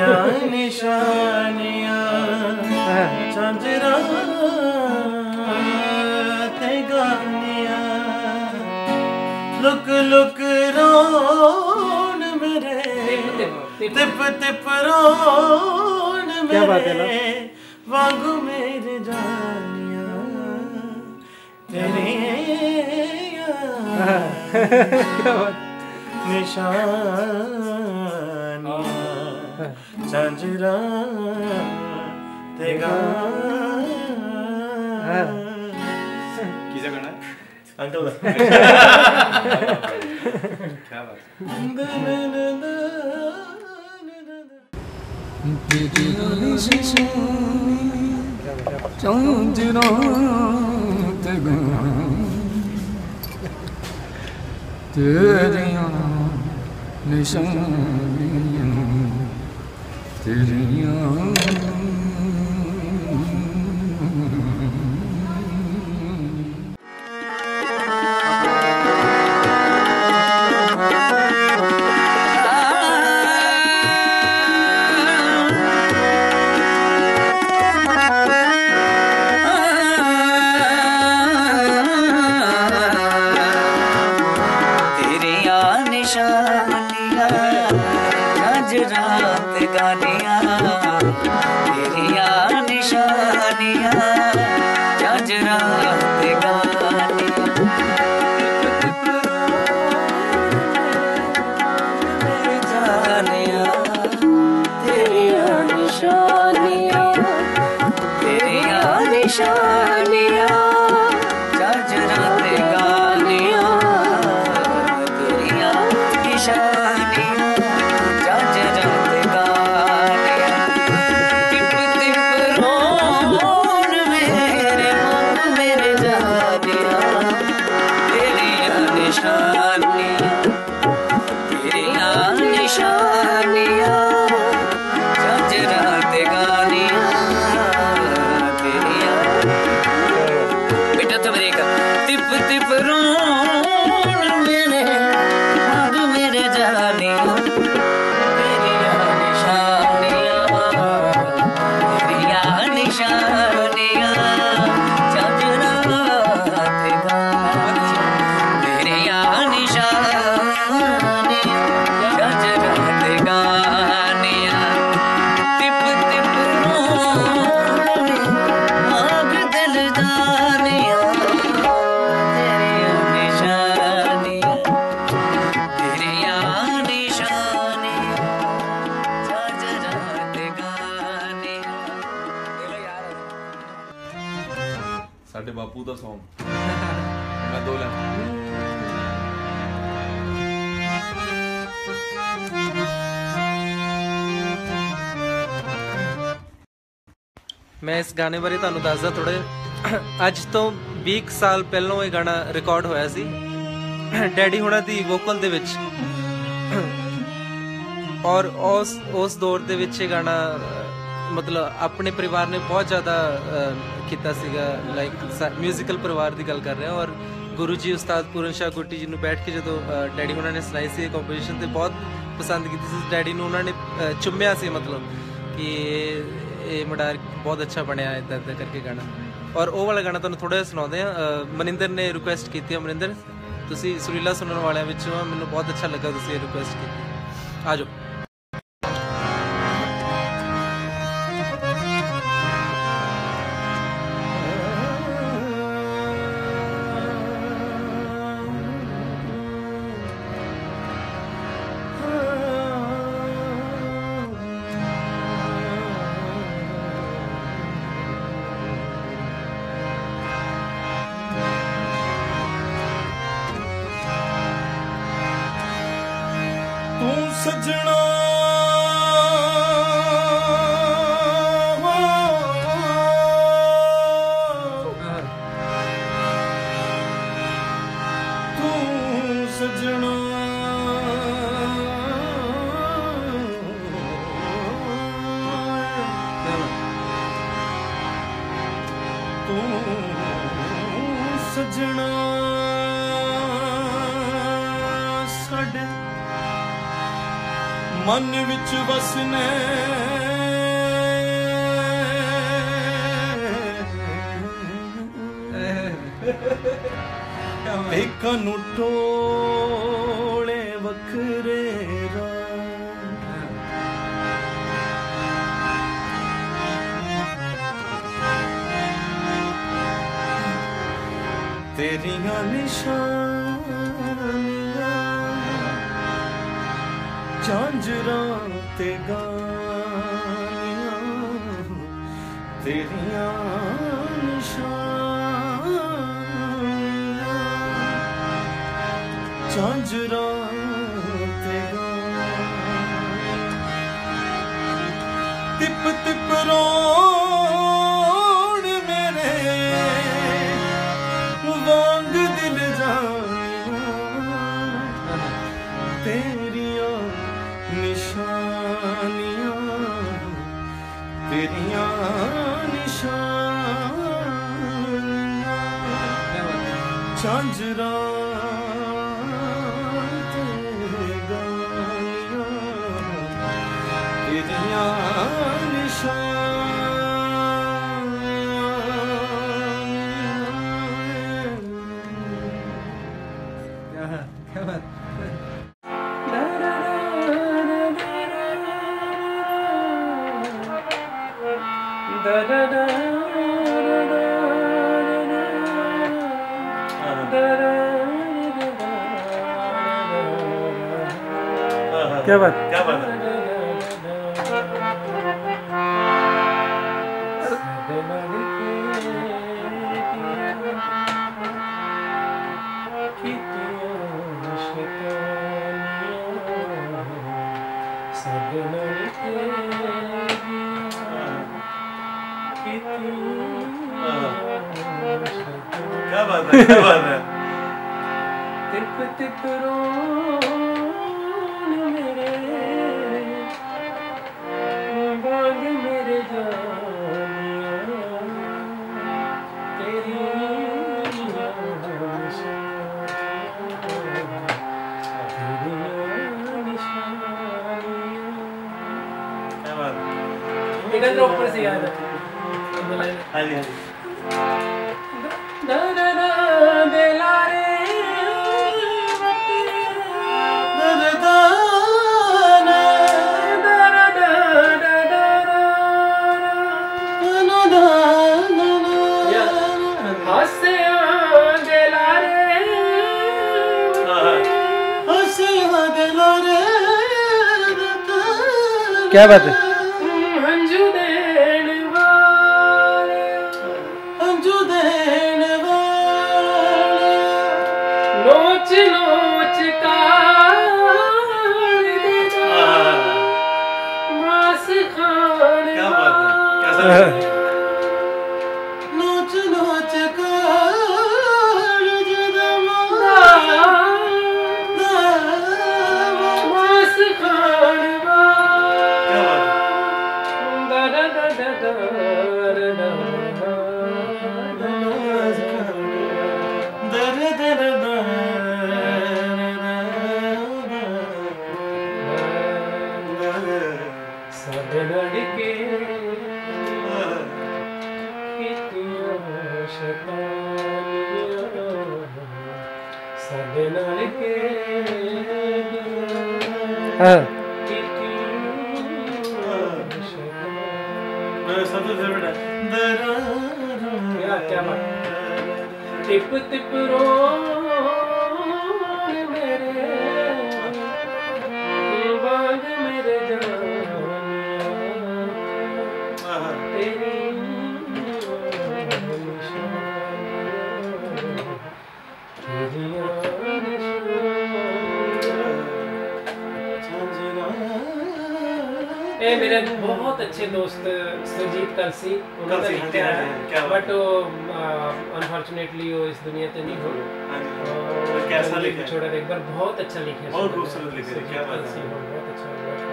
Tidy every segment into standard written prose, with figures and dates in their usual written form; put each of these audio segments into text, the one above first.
निशानियां झांझरा ते गानियां look look रोन मेरे तिप तिप रोन मेरे वांगू मेरे जानियां तेरे निशानियां झांझरा ते गानियां किसे गाना है अंकल क्या बात तेरियां निशानियां तेरियां बापू का सॉन्ग मैं 2 लाइन मैं इस गाने बारे तुहानू दसदा थोड़े अज तो 20 साल पहलों ये गाना रिकॉर्ड होया सी डैडी हुणां दी वोकल दे विच और उस दौर दे विच ये गाना मतलब अपने परिवार ने बहुत ज़्यादा किया सीगा लाइक म्यूजिकल परिवार की गल कर रहे हैं और गुरु जी उस्ताद पूरन शाहकोटी जी ने बैठ के जो डैडी उन्होंने सुनाई सी कंपोजिशन तो बहुत पसंद की डैडी ने उन्होंने चुम्या सी मतलब कि ये मडार बहुत अच्छा बनया इदा इदा करके गाना और वो वाला गाना तुहानू थोड़ा सुनाते हैं मनिंदर ने रिक्वेस्ट की थी मनिंदर तुसी सुरीला सुनने वाले मैनू बहुत अच्छा लगा तुसी ये रिक्वेस्ट की आ जाओ सजना तू सजना तू सजना साडे मन विच वसने एक टोले वखरे तेरियां निशानियां झांजरां ते गानियां तेरियां निशानियां झांजरां ते गानियां तिप तिप रोण मेरे वांग दिल जानियां तेरियां निशानियां तेरियां निशानियां झांजरां ते गानियां तेरियां निशानियां क्या बात क्या बात है क्या बात है क्या बात है तिप तिप रोन मेरे बाग मेरे जानियां तेरी क्या बात है इधर ऊपर से याद है हाँ जी हाँ जी da da da de la re da da da na da da da da da na da na na ya hasiya de la re hasiya de la re क्या बात है हंजू देन वाले हंजू देन नोच नोच का मास खान क्या बात है कैसा नोच नोच का मास खान क्या बात है da da da da da da टिप टिप रोन मेरे बाग मेरे जानियां तेरी ये मेरे बहुत अच्छे दोस्त सुजीत कलसी उन्होंने लिखा है बट अनफॉर्चुनेटली वो इस दुनिया पे नहीं हो कैसा लिखा है छोड़ा एक बार बहुत अच्छा लिखा है बहुत खूबसूरत लिखा है क्या बात है बहुत अच्छा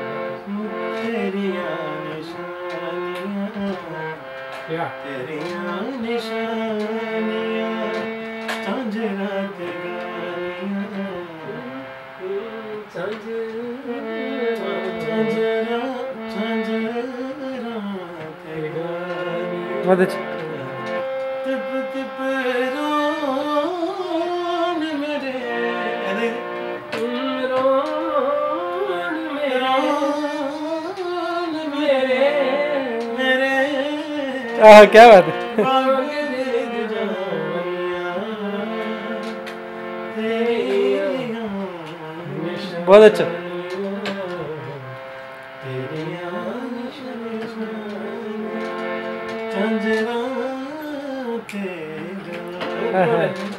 तेरियां निशानियां क्या तेरियां निशानियां झांझरा ते गानियां झांझरा झांझरा झांझरा के गाने बहुत अच्छा तिप तिप रोन मेरे रोन मेरे मेरे क्या बात है बहुत अच्छा झांझरा के गाने